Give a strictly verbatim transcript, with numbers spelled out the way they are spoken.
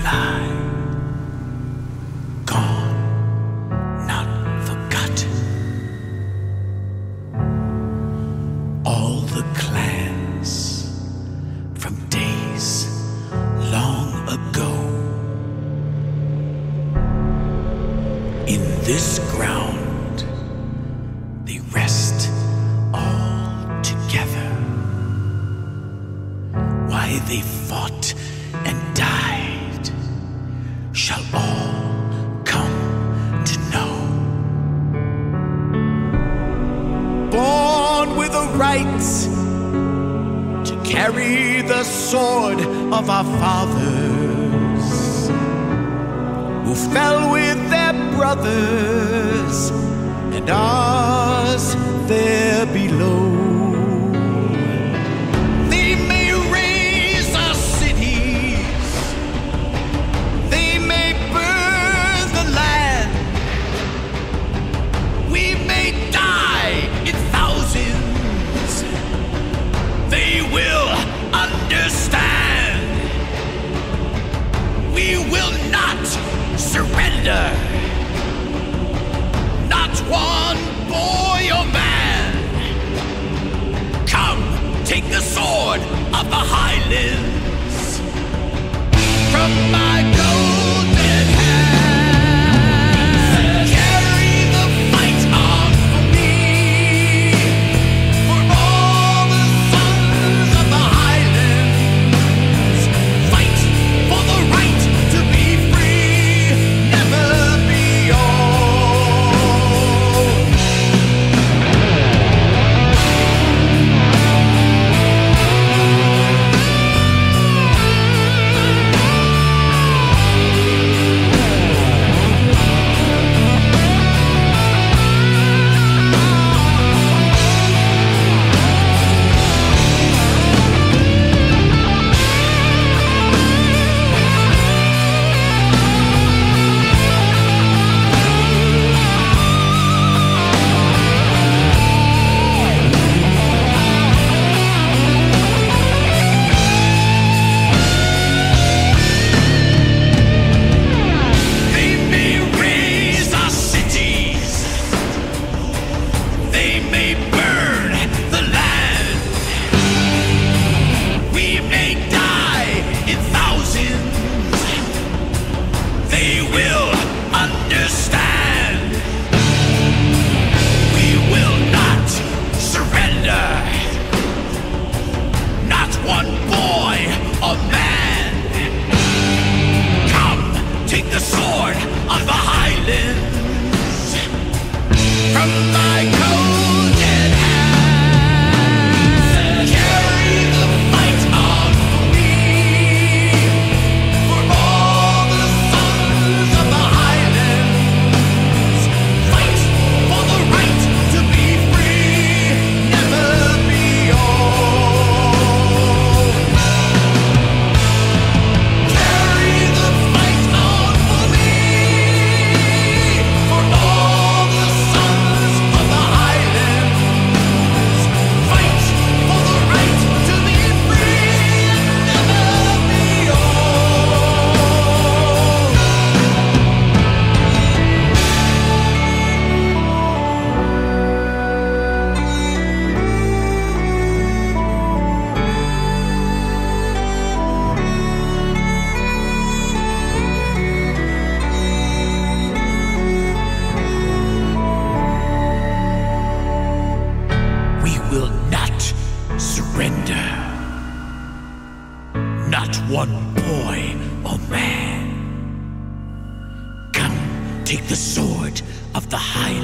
lie. Gone, not forgotten. All the clans from days long ago. In this ground they rest all together. Why they fought and died shall all come to know. Born with a right to carry the sword of our fathers, who fell with their brothers and ours there below. They may raise our cities, they may burn the land, we may die in thousands, they will understand. We will not surrender, not one boy or man. Come, take the sword of the highlands from my golden hand. Carry the fight on for me, for all the sons of the highlands. Fight for the right to be free, never be old. They may raise our cities, they may burn the land, we may die in thousands, they will understand. We will not surrender, not one boy or man. Come, take the sword of the highlands from my golden hand. Carry the fight on for me, for all the sons of the highlands. Fight for the right to be free, never be old. Carry the fight on for me, for all the sons of the highlands. Fight for the right to be free and never be old. We will not surrender, not one boy or man. Come, take the sword of the highlands